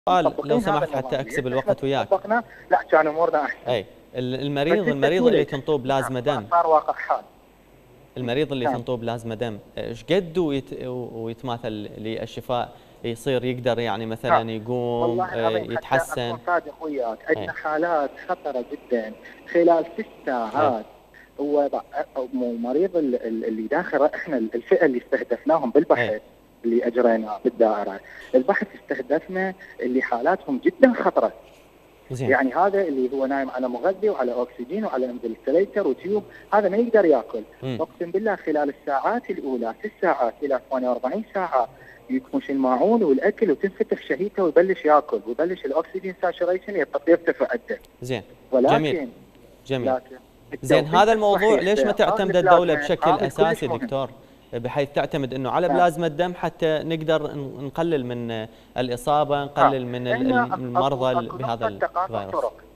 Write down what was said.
سؤال لو مطبقين هذا سمحت النظام. حتى أكسب ليش احنا الوقت وياك. طبقنا لا كان امورنا احسن. أي بس المريض اللي تنطوه بلازما دم، صار واقع حال. المريض اللي نعم. تنطوه بلازما دم ايش قد ويتماثل للشفاء، يصير يقدر يعني ها. مثلا يقوم والله العظيم حتى يتحسن؟ اكون صادق وياك، اي عندنا حالات خطره جدا خلال 6 اي ساعات. هو مريض اللي داخل احنا الفئه اللي استهدفناهم اي بالبحث اللي اجريناه بالدائره، البحث استهدفنا اللي حالاتهم جدا خطره. زين. يعني هذا اللي هو نايم على مغذي وعلى اكسجين وعلى انفلتريتر وتيوب، هذا ما يقدر ياكل. اقسم بالله خلال الساعات الاولى 6 ساعات الى 48 ساعه يكمش الماعون والاكل وتنفتح شهيته ويبلش ياكل ويبلش الاكسجين ساتوريشن يرتفع عنده. زين. جميل ولكن جميل. لكن زين، هذا الموضوع الصحيح ليش ما بإعطاء تعتمد الدولة البلازما بشكل هذا كلش أساسي مهم. دكتور، بحيث تعتمد أنه على نعم. بلازما الدم حتى نقدر نقلل من الإصابة، نقلل من هنا المرضى اكو بهذا نقطه تقاطع الفيروس؟ طرق.